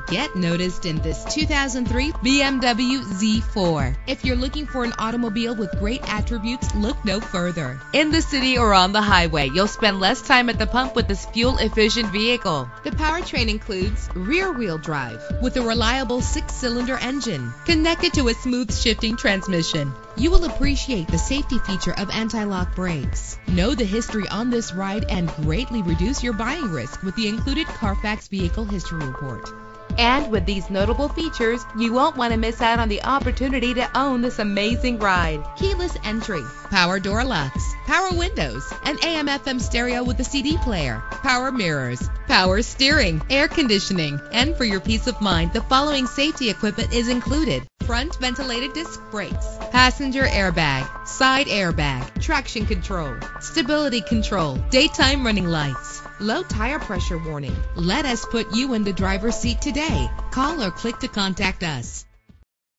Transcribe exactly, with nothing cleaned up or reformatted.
Get noticed in this two thousand three B M W Z four. If you're looking for an automobile with great attributes, look no further. In the city or on the highway, you'll spend less time at the pump with this fuel-efficient vehicle. The powertrain includes rear-wheel drive with a reliable six-cylinder engine connected to a smooth shifting transmission. You will appreciate the safety feature of anti-lock brakes. Know the history on this ride and greatly reduce your buying risk with the included Carfax Vehicle History Report. And with these notable features, you won't want to miss out on the opportunity to own this amazing ride. Keyless entry, power door locks, power windows, an A M F M stereo with a C D player, power mirrors, power steering, air conditioning, and for your peace of mind, the following safety equipment is included: front ventilated disc brakes, passenger airbag, side airbag, traction control, stability control, daytime running lights, low tire pressure warning. Let us put you in the driver's seat today. Call or click to contact us.